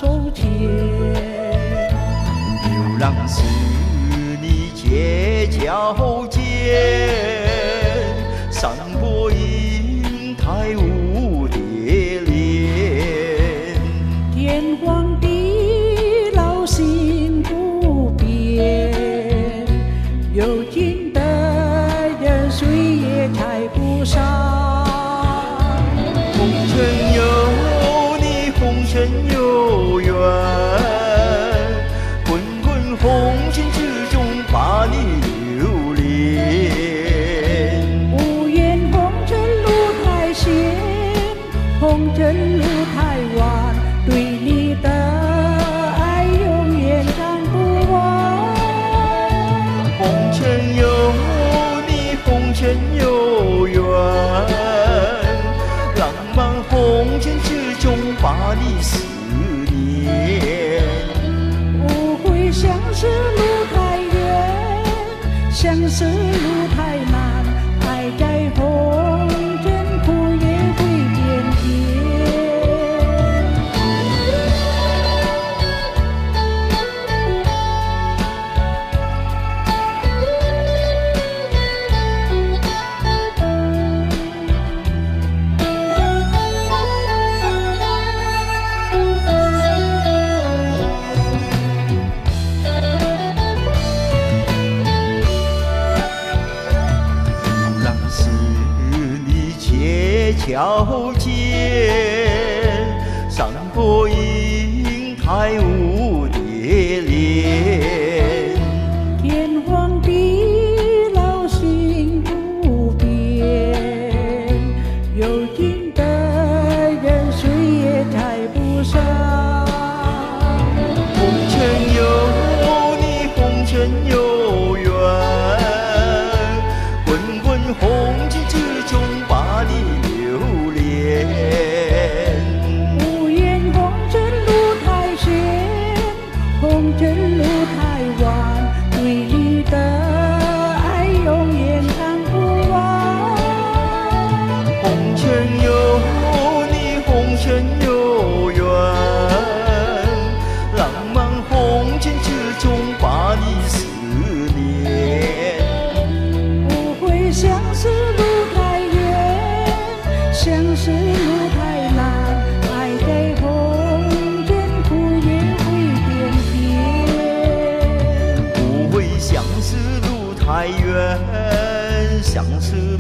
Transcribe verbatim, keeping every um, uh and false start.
手牵。 流浪是你街角间，山坡银台舞蝶恋。 天荒地老心不变，有情的人谁也拆不散。 红尘有你，红尘有缘，滚滚红尘之中把你留恋。 无言红尘路太险，红尘路太弯，对你的爱永远看不完。 红尘有你，红尘有缘，浪漫红尘之中把你思念。 误会相思路太远，相思路太难，爱在红尘苦也会变甜。 桥间，山坡银台舞蝶恋。 天荒地老心不变，有情的人谁也拆不散。 红尘有你，红尘有缘，滚滚红尘之中把你留恋。 无言红尘路太险，红尘路太弯，对你的爱永远看不完。 红尘有你，红尘有缘，浪漫红尘之中把你思念。 误会相思路太远，相思路太难，爱在红尘苦也会变甜。 不会相思路太远，相思